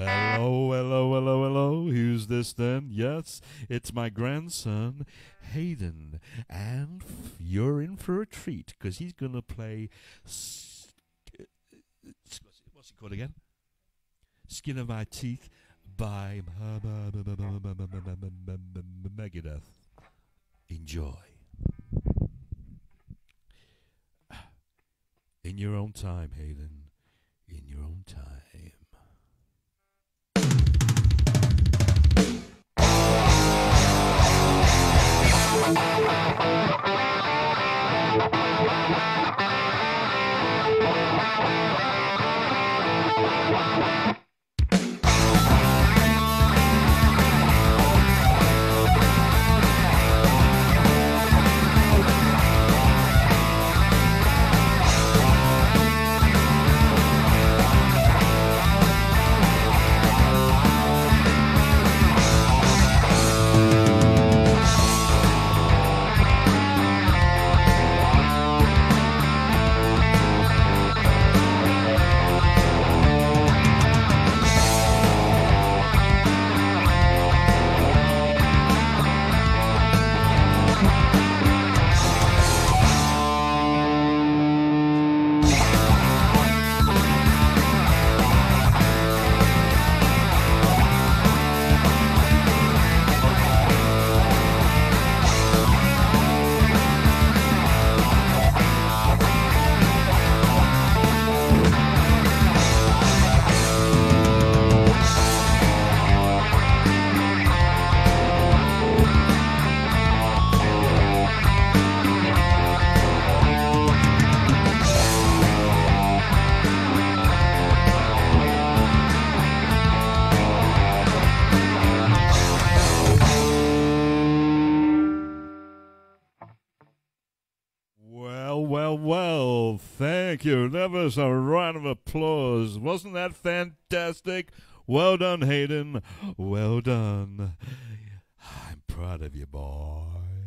Hello, hello, hello, hello. Who's this then? Yes, it's my grandson, Hayden. And you're in for a treat because he's going to play. What's it called again? Skin of My Teeth by Megadeth. Enjoy. In your own time, Hayden. In your own time. Well, thank you. That was a round of applause. Wasn't that fantastic? Well done, Hayden. Well done. I'm proud of you, boy.